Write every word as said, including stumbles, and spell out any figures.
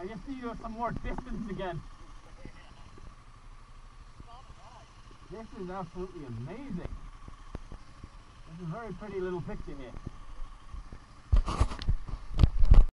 I just need some more distance again. This is absolutely amazing. This is a very pretty little picture here.